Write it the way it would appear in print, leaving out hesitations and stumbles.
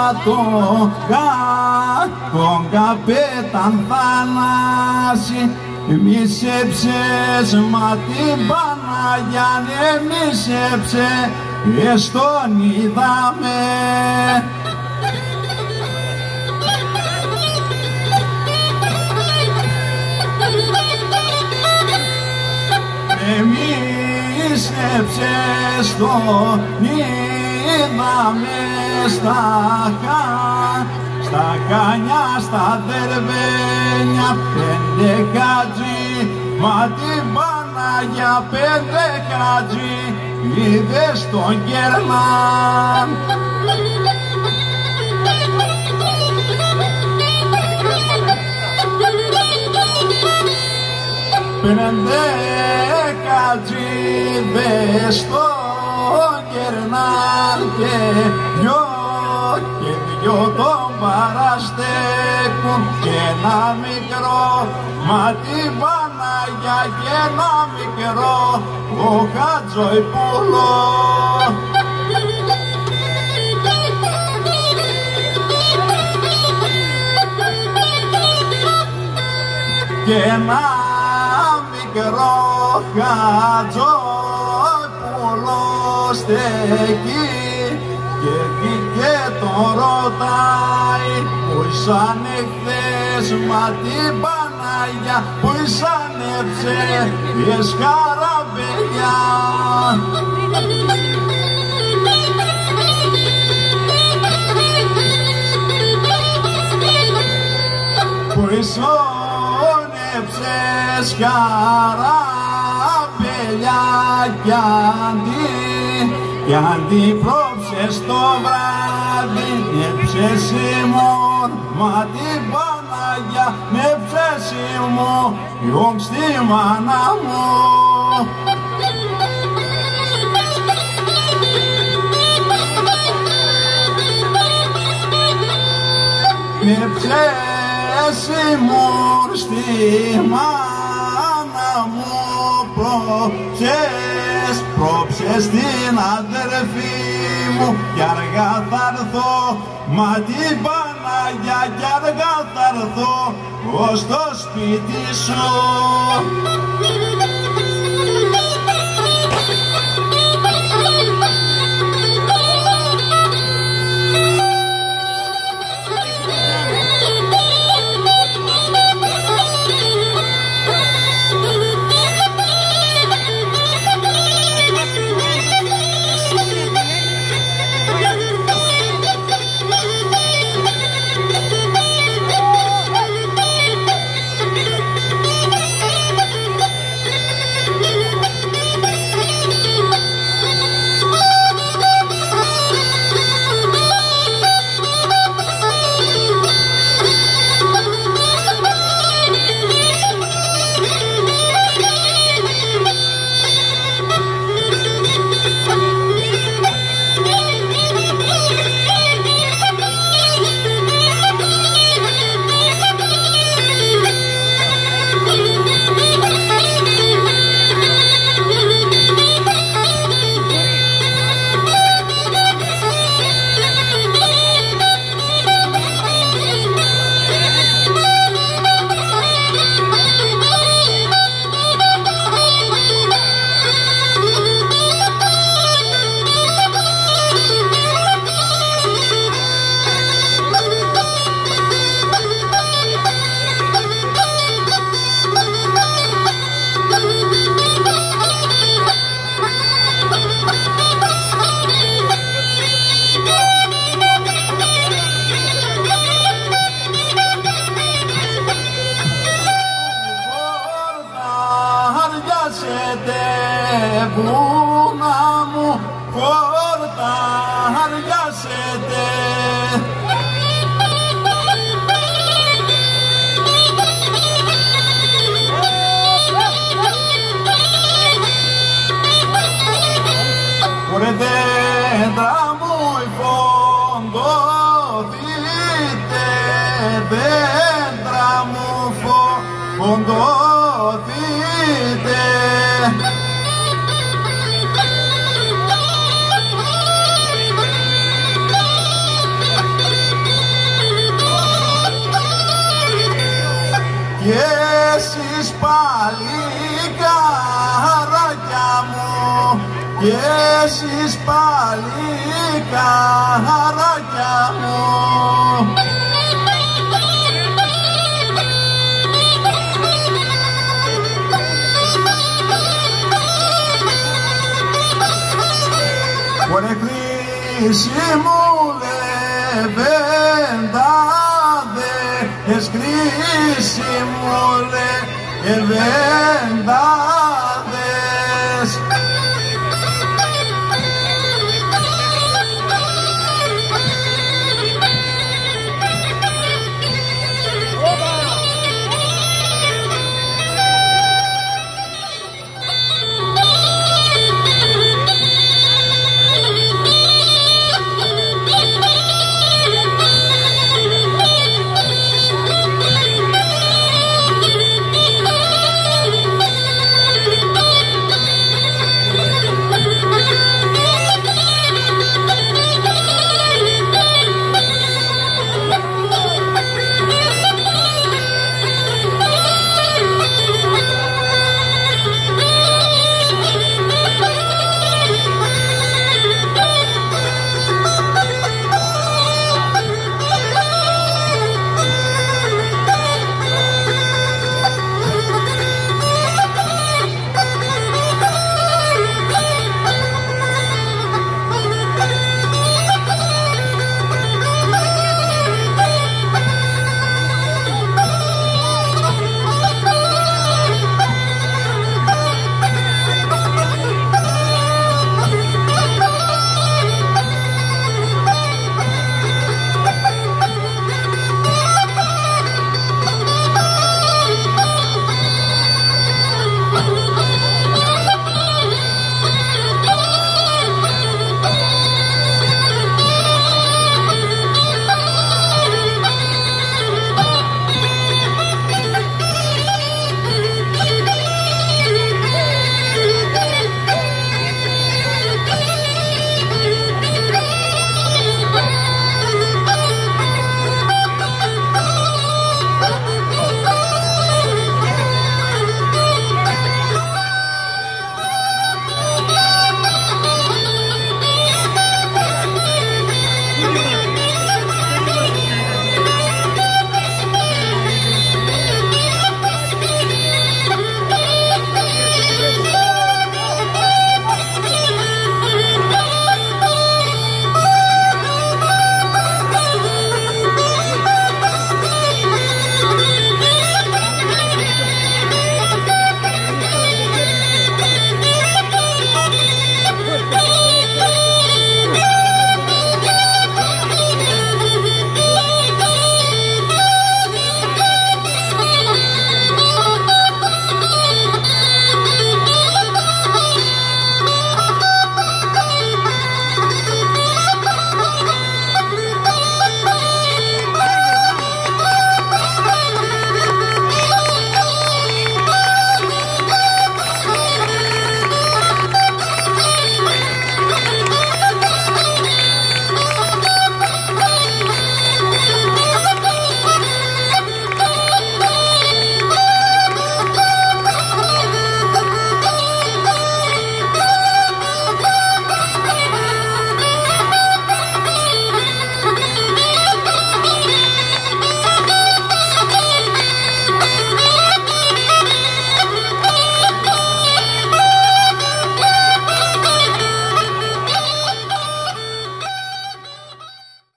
τον καπέταν Θανάση. Μίσεψες μα την Παναγιά, ναι μίσεψε, στον είδαμε. Μίσεψες τον είδαμε στα κάνια, στα δερβένια, 5 χατζή, μα την Παναγιά 5 χατζή, είδες τον Κέρναν. Πέντε χατζίδες στον Κέρναν και δυο τον παραστέκουν και ένα μικρό, μα την Παναγιά και ένα μικρό, ο Χατζοϊπούλο. Και ένα μικρό Χατζοϊπούλο στεκεί και τον ρωτάει, που ήσανε χθες, μα την Παναγιά, που ήσανε ψεύτιες καραβέλια. Που ήσανε ψεύτιες καραβέλια κι αντί πρόψες το βράδυ, με ψέσιμο, μα την Παναγιά με ψέσιμο, γιον στη μάνα μου. Με ψέσιμο στη μάνα μου, πρόψες την αδερφή μου, κι αργά θα έρθω, μα την Παναγιά κι αργά θα έρθω ως το σπίτι σου. Βούνα μου φόρτα αριάσετε. Ωρε δέντρα μου φοντωθείτε, δέντρα μου φοντωθείτε. και εσείς παλικάρακια μου. Ωρε χρήση μου λεβένταδες, χρήση μου λεβένταδες,